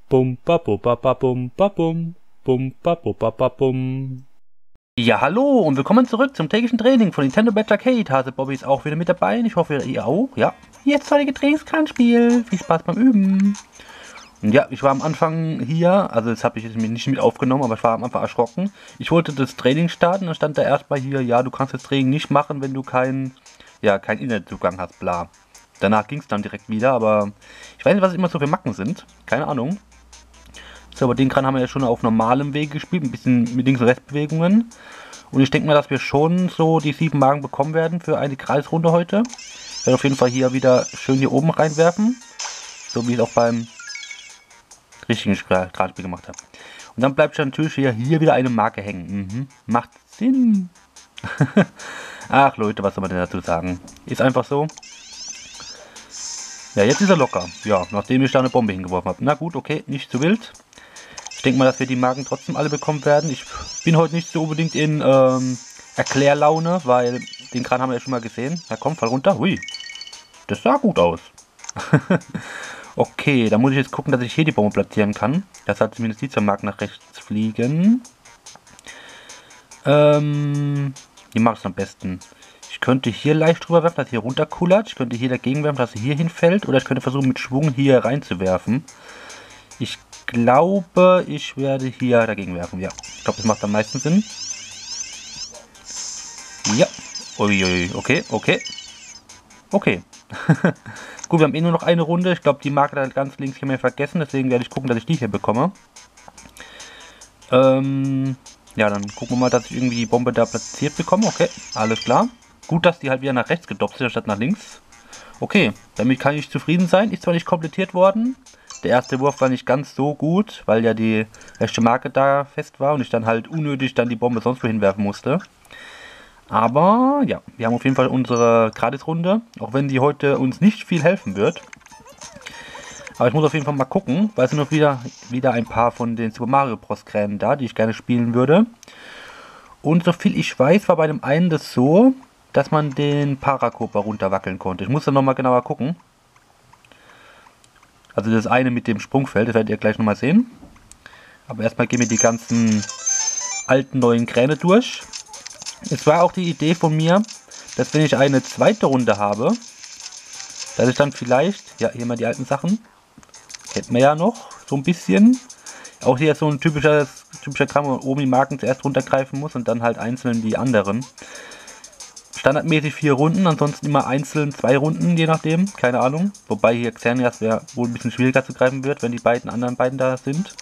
Bum ba bum ba ba bum ba bum. Bum ba bum ba ba bum. Ja, hallo und willkommen zurück zum täglichen Training von Nintendo Battle Arcade. Hase Bobby ist auch wieder mit dabei. Ich hoffe, ihr auch. Ja, jetzt heutige Trainingskranspiel. Viel Spaß beim Üben. Und ja, ich war am Anfang hier, also das habe ich jetzt nicht mit aufgenommen, aber ich war am Anfang erschrocken. Ich wollte das Training starten, dann stand da erstmal hier, ja, du kannst das Training nicht machen, wenn du keinen Internetzugang hast, bla. Danach ging es dann direkt wieder, aber ich weiß nicht, was immer so für Macken sind. Keine Ahnung. So, aber den Kran haben wir ja schon auf normalem Weg gespielt, ein bisschen mit Links- und Rechtsbewegungen. Und ich denke mal, dass wir schon so die 7 Magen bekommen werden für eine Kreisrunde heute. Ich werde auf jeden Fall hier wieder schön hier oben reinwerfen. So wie ich es auch beim richtigen Kranspiel gemacht habe. Und dann bleibt natürlich hier wieder eine Marke hängen. Macht Sinn. Ach Leute, was soll man denn dazu sagen? Ist einfach so. Ja, jetzt ist er locker. Ja, nachdem ich da eine Bombe hingeworfen habe. Na gut, okay, nicht zu wild. Ich denke mal, dass wir die Marken trotzdem alle bekommen werden. Ich bin heute nicht so unbedingt in Erklärlaune, weil den Kran haben wir ja schon mal gesehen. Na komm, fall runter. Hui, das sah gut aus. Okay, dann muss ich jetzt gucken, dass ich hier die Bombe platzieren kann. Das hat zumindest die 2 Marken nach rechts fliegen. Wie mache ich es am besten? Ich könnte hier leicht drüber werfen, dass hier runterkullert. Ich könnte hier dagegen werfen, dass sie hier hinfällt. Oder ich könnte versuchen, mit Schwung hier reinzuwerfen. Ich glaube, ich werde hier dagegen werfen. Ja, ich glaube, das macht am meisten Sinn. Ja. Uiui, okay. Okay. Gut, wir haben eh nur noch eine Runde. Ich glaube, die Marke da ganz links hier mehr vergessen. Deswegen werde ich gucken, dass ich die hier bekomme. Ja, dann gucken wir mal, dass ich irgendwie die Bombe da platziert bekomme. Okay, alles klar. Gut, dass die halt wieder nach rechts gedopst ist, statt nach links. Okay, damit kann ich zufrieden sein. Ist zwar nicht komplettiert worden. Der erste Wurf war nicht ganz so gut, weil ja die rechte Marke da fest war und ich dann halt unnötig dann die Bombe sonst wohin werfen musste. Aber ja, wir haben auf jeden Fall unsere Gratisrunde, auch wenn die heute uns nicht viel helfen wird. Aber ich muss auf jeden Fall mal gucken, weil es sind noch wieder ein paar von den Super Mario Bros. Kränen da, die ich gerne spielen würde. Und soviel ich weiß, war bei dem einen das so, dass man den Paracopa runterwackeln konnte. Ich muss dann nochmal genauer gucken. Also das eine mit dem Sprungfeld, das werdet ihr gleich nochmal sehen. Aber erstmal gehen wir die ganzen alten neuen Kräne durch. Es war auch die Idee von mir, dass wenn ich eine zweite Runde habe, dass ich dann vielleicht, ja hier mal die alten Sachen, kennt man ja noch, so ein bisschen. Auch hier ist so ein typischer Kram, wo man oben die Marken zuerst runtergreifen muss und dann halt einzeln die anderen. Standardmäßig 4 Runden, ansonsten immer einzeln 2 Runden, je nachdem, keine Ahnung. Wobei hier Xerneas wäre wohl ein bisschen schwieriger zu greifen wird, wenn die anderen beiden da sind.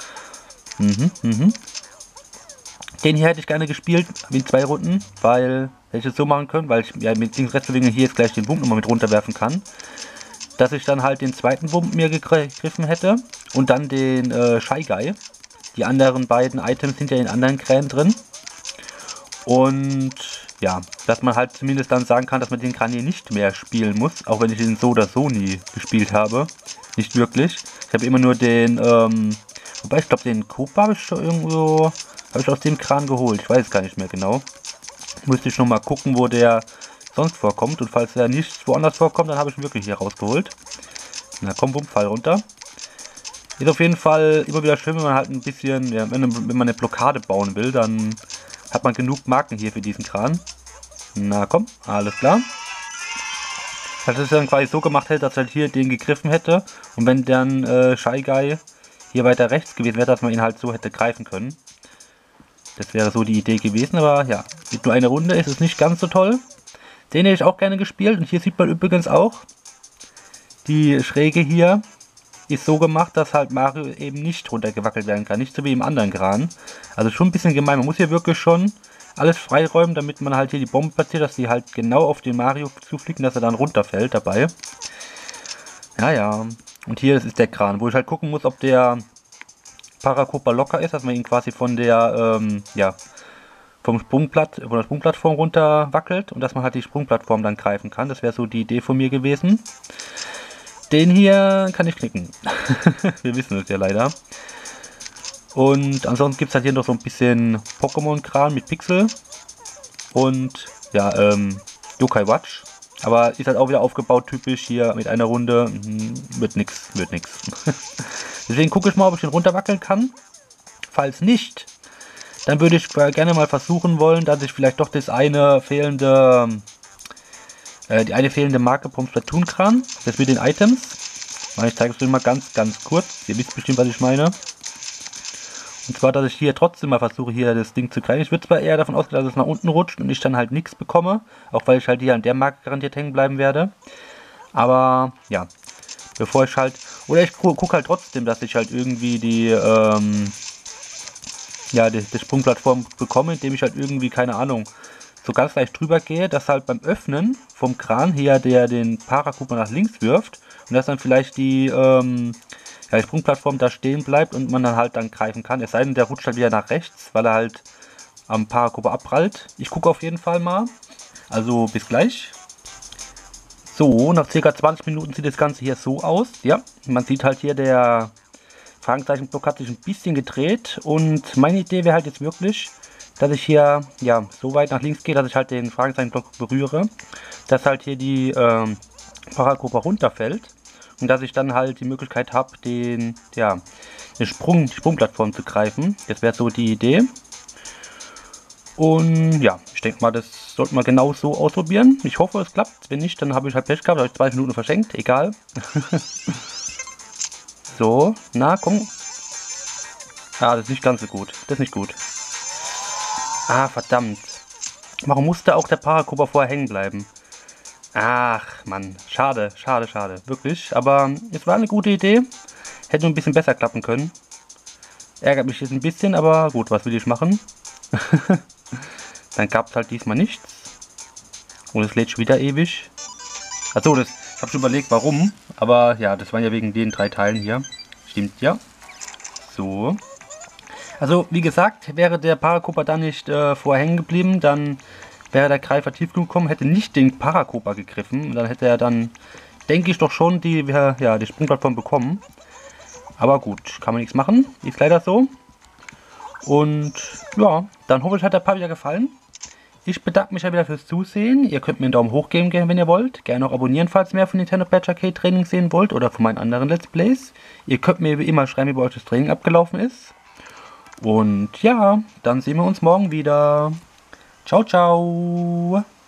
Den hier hätte ich gerne gespielt mit 2 Runden, weil hätte ich es so machen können, weil ich ja mit Links-Rechts-Bewegung hier jetzt gleich den Wump nochmal mit runterwerfen kann. Dass ich dann halt den zweiten Wump mir gegriffen hätte und dann den Shy Guy. Die anderen beiden Items sind ja in anderen Kränen drin. Und ja, dass man halt zumindest dann sagen kann, dass man den Kran hier nicht mehr spielen muss, auch wenn ich ihn so oder so nie gespielt habe. Nicht wirklich. Ich habe immer nur den, wobei ich glaube den Koopa habe ich schon irgendwo, habe ich aus dem Kran geholt. Ich weiß es gar nicht mehr genau. Müsste ich noch mal gucken, wo der sonst vorkommt. Und falls er nicht woanders vorkommt, dann habe ich ihn wirklich hier rausgeholt. Na komm, bumm, fall runter. Ist auf jeden Fall immer wieder schön, wenn man halt ein bisschen, ja, wenn man eine Blockade bauen will, dann hat man genug Marken hier für diesen Kran. Na komm, alles klar. Dass es dann quasi so gemacht hätte, dass halt hier den gegriffen hätte. Und wenn dann Shy Guy hier weiter rechts gewesen wäre, dass man ihn halt so hätte greifen können. Das wäre so die Idee gewesen, aber ja, mit nur einer Runde ist es nicht ganz so toll. Den hätte ich auch gerne gespielt und hier sieht man übrigens auch, die Schräge hier ist so gemacht, dass halt Mario eben nicht runtergewackelt werden kann, nicht so wie im anderen Kran. Also schon ein bisschen gemein, man muss hier wirklich schon alles freiräumen, damit man halt hier die Bombe platziert, dass die halt genau auf den Mario zufliegt und dass er dann runterfällt dabei. Ja, und hier ist der Kran, wo ich halt gucken muss, ob der Paracopa locker ist, dass man ihn quasi von der, von der Sprungplattform runter wackelt und dass man halt die Sprungplattform dann greifen kann. Das wäre so die Idee von mir gewesen. Den hier kann ich knicken. Wir wissen es ja leider. Und ansonsten gibt es halt hier noch so ein bisschen Pokémon-Kran mit Pixel. Und ja, Yokai Watch. Aber ist halt auch wieder aufgebaut, typisch hier mit einer Runde. Wird nix. Deswegen gucke ich mal, ob ich den runterwackeln kann. Falls nicht, dann würde ich gerne mal versuchen wollen, dass ich vielleicht doch die eine fehlende Marke vom Splatoon-Kran, das mit den Items. Ich zeige es euch mal ganz kurz. Ihr wisst bestimmt, was ich meine. Und zwar, dass ich hier trotzdem mal versuche, hier das Ding zu greifen. Ich würde zwar eher davon ausgehen, dass es nach unten rutscht und ich dann halt nichts bekomme. Auch weil ich halt hier an der Marke garantiert hängen bleiben werde. Aber, ja. Bevor ich halt... Oder ich gucke halt trotzdem, dass ich halt irgendwie die Sprungplattform bekomme, indem ich halt irgendwie, keine Ahnung, so ganz leicht drüber gehe, dass halt beim Öffnen vom Kran hier den Parakupa nach links wirft und dass dann vielleicht die Sprungplattform da stehen bleibt und man dann halt greifen kann. Es sei denn, der rutscht halt wieder nach rechts, weil er halt am Parakupa abprallt. Ich gucke auf jeden Fall mal. Also bis gleich. So, nach ca. 20 Minuten sieht das Ganze hier so aus. Ja, man sieht halt hier, der Fragezeichenblock hat sich ein bisschen gedreht und meine Idee wäre halt jetzt wirklich, dass ich hier so weit nach links gehe, dass ich halt den Fragezeichenblock berühre, dass halt hier die Parakupa runterfällt und dass ich dann halt die Möglichkeit habe, die Sprungplattform zu greifen. Das wäre so die Idee. Und ja, ich denke mal, das sollte man genau so ausprobieren. Ich hoffe, es klappt. Wenn nicht, dann habe ich halt Pech gehabt, habe ich 2 Minuten verschenkt. Egal. So, na komm. Ah, das ist nicht ganz so gut. Das ist nicht gut. Ah, verdammt. Warum musste auch der Parakupa vorher hängen bleiben? Ach, Mann. Schade. Wirklich. Aber es war eine gute Idee. Hätte nur ein bisschen besser klappen können. Ärgert mich jetzt ein bisschen, aber gut, was will ich machen? Dann gab es halt diesmal nichts. Und es lädt schon wieder ewig. Achso, ich habe schon überlegt, warum. Aber ja, das waren ja wegen den 3 Teilen hier. Stimmt ja. So. Also, wie gesagt, wäre der Parakupa dann nicht vorher hängen geblieben, dann wäre der Greifer tief genug gekommen, hätte nicht den Parakupa gegriffen. Und dann hätte er dann, denke ich, doch schon die Sprungplattform bekommen. Aber gut, kann man nichts machen. Ist leider so. Und ja, dann hoffe ich, hat der Part wieder gefallen. Ich bedanke mich ja wieder fürs Zusehen. Ihr könnt mir einen Daumen hoch geben, wenn ihr wollt. Gerne auch abonnieren, falls ihr mehr von Nintendo Badge Arcade Training sehen wollt oder von meinen anderen Let's Plays. Ihr könnt mir wie immer schreiben, wie bei euch das Training abgelaufen ist. Und ja, dann sehen wir uns morgen wieder. Ciao, ciao.